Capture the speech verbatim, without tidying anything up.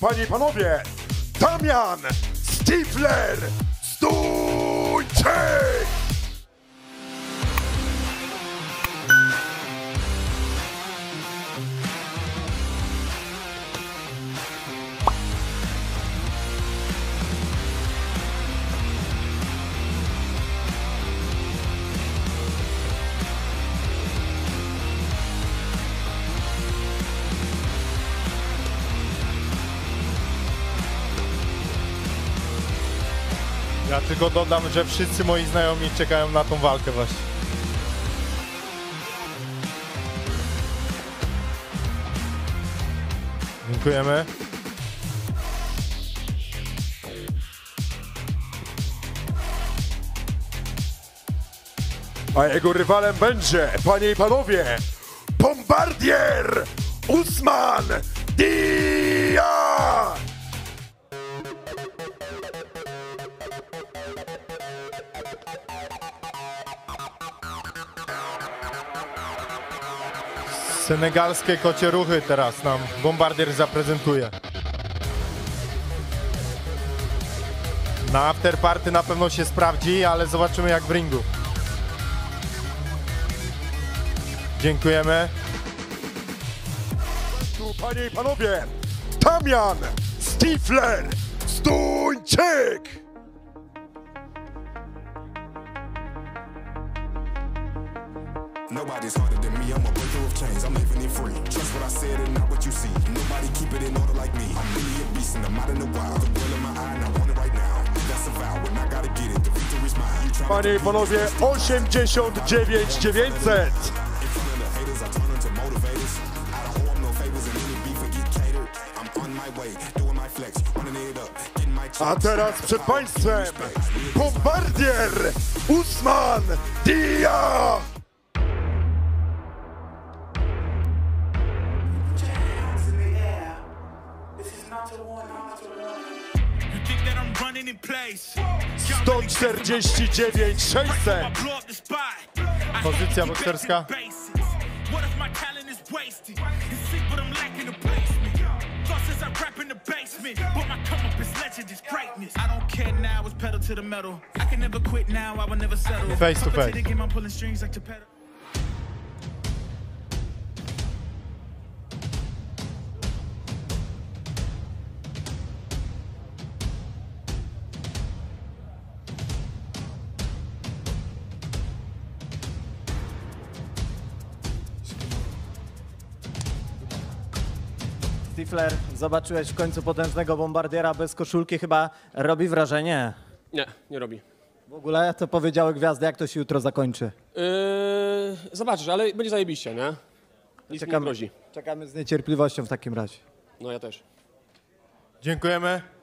panie i panowie, Damian Stifler Stójczyk! Ja tylko dodam, że wszyscy moi znajomi czekają na tą walkę właśnie. Dziękujemy. A jego rywalem będzie, panie i panowie, Bombardier Usman Dia! Senegalskie kocie ruchy teraz nam Bombardier zaprezentuje. Na afterparty na pewno się sprawdzi, ale zobaczymy jak w ringu. Dziękujemy. Tu, panie i panowie, Damian Stifler Stójczyk! Nobody's harder than me, I'm a breaker of chains, I'm living it free. Trust what I said and not what you see. Nobody keep it in order like me. I'm really a beast and I'm out in the wild. The world in my eye and I want it right now. That's a vow and I gotta get it, the victory's mine. You Panie i panowie, osiemdziesiąt dziewięć dziewięćset! A teraz przed państwem Bombardier Usman Dia! sto czterdzieści dziewięć sześćset! Pozycja bokserska. Face to face. Stifler, zobaczyłeś w końcu potężnego bombardiera bez koszulki, chyba robi wrażenie. Nie, nie robi. W ogóle to powiedziały gwiazdy, jak to się jutro zakończy. Yy, zobaczysz, ale będzie zajebiście, nie? Nic Czekamy, nie grozi. czekamy z niecierpliwością w takim razie. No ja też. Dziękujemy.